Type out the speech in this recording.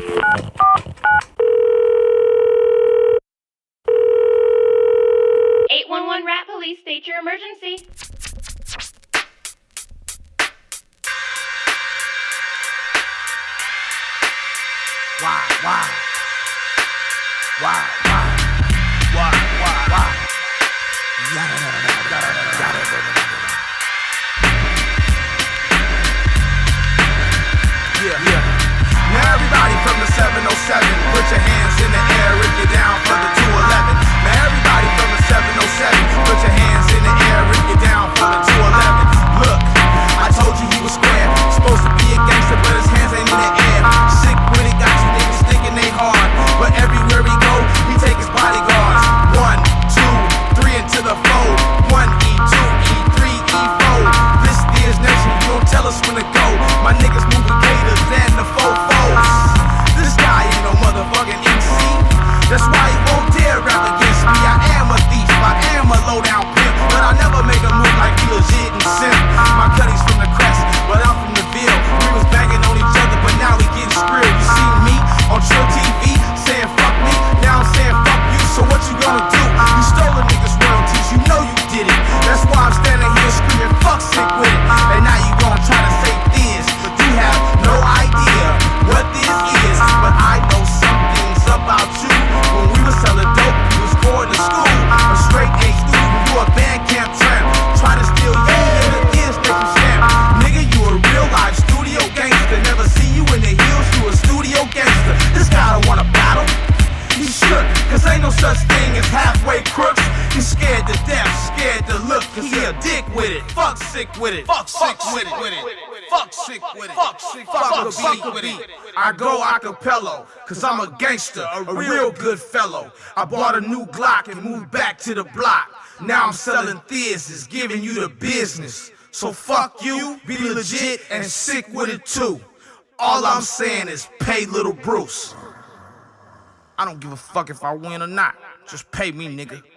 811 Rat Police, state your emergency. Why? Yeah. Now everybody from the 707, put your hands in the air if you're down for the 211. Now everybody from the 707, put your hands in the air if you're down for the 211. Look, I told you he was square, supposed to be a gangster, but his hands ain't in the air. Sick with it, got you niggas thinking they hard, but everywhere he go, he take his bodyguards. 1, 2, 3 into the fold. 1E2, E3, E4. This is nation, you don't tell us when to go. My niggas moving gators and the fofos. This guy ain't no motherfucking MC. That's why he won't dare rap against me. I am a thief, I am a low down pimp, but I never make him look like he legit and simp. My cutty's from the crest, but I'm from the Ville. We was banging on each other, but now we getting skrilled. You see me on Trill TV saying fuck me, now I'm saying fuck you. So what you gonna do? You stole a nigga's royalties, you know you did it. That's why I'm standing here screaming fuck sick with it. And now you gonna try to say this, but you have no idea what this is. But I know some things about you. When we was selling dope, you was going to school. A straight A student, you a band camp tramp. Try to steal you in the this make you stamp. Nigga, you a real life studio gangster. Never see you in the hills, you a studio gangster. This guy don't wanna battle. He shook, cause ain't no such thing as halfway crooks. He's scared to death, scared to look, cause he a dick with it. Fuck sick with it. Fuck sick with it. Fuck sick with it. Fuck sick with it. I go acapella, cause I'm a gangster, a real good fellow. I bought a new Glock and moved back to the block. Now I'm selling thesis, giving you the business. So fuck you, be legit and sick with it too. All I'm saying is pay Little Bruce. I don't give a fuck if I win or not. Just pay me, nigga.